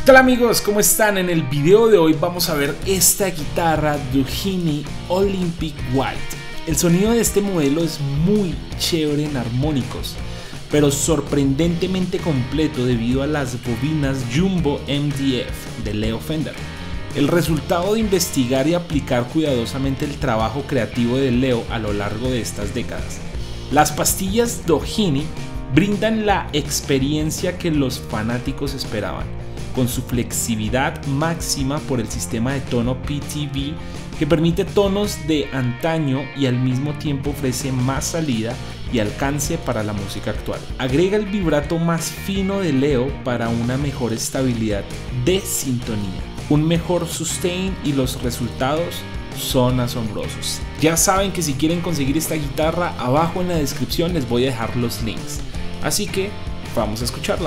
¿Qué tal amigos? ¿Cómo están? En el video de hoy vamos a ver esta guitarra Doheny Olympic White. El sonido de este modelo es muy chévere en armónicos, pero sorprendentemente completo debido a las bobinas Jumbo MDF de Leo Fender. El resultado de investigar y aplicar cuidadosamente el trabajo creativo de Leo a lo largo de estas décadas. Las pastillas Doheny brindan la experiencia que los fanáticos esperaban, con su flexibilidad máxima por el sistema de tono PTV que permite tonos de antaño y al mismo tiempo ofrece más salida y alcance para la música actual. Agrega el vibrato más fino de Leo para una mejor estabilidad de sintonía, un mejor sustain y los resultados son asombrosos. Ya saben que si quieren conseguir esta guitarra, abajo en la descripción les voy a dejar los links. Así que vamos a escucharla.